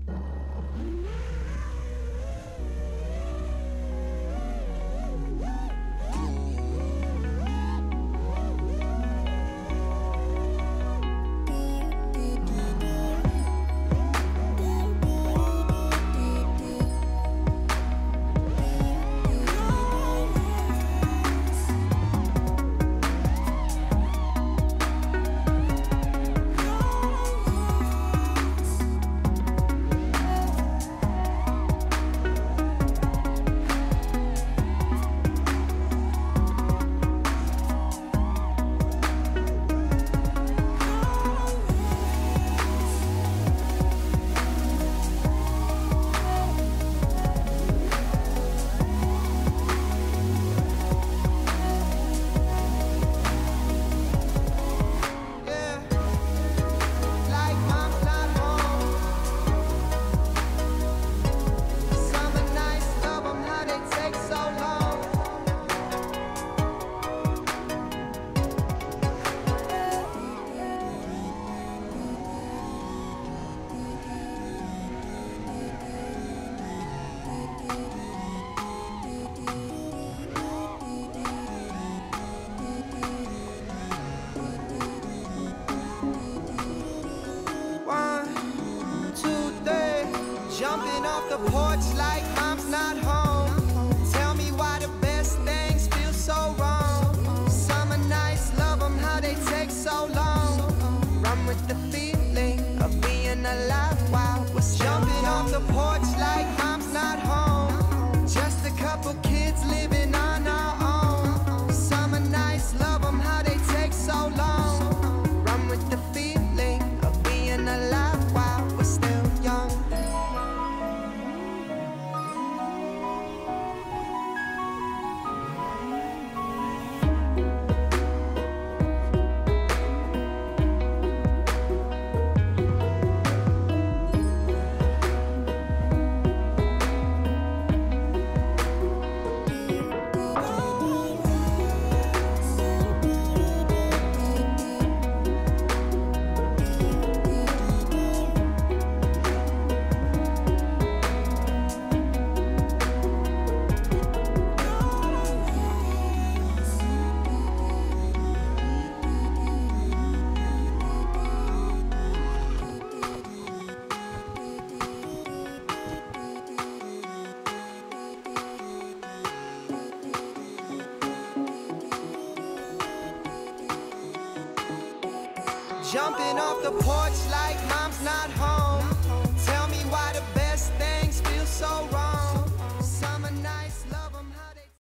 Jumping off the porch like mom's not home. Tell me why the best things feel so wrong. Summer nights, love them how they take so long. Run with the feeling of being alive while we're jumping off the porch like mom's not home. Just a couple kids living on our own. Summer nights, love them how they take so long. Run with the feeling of being alive while we're still young. Jumping off the porch like mom's not home.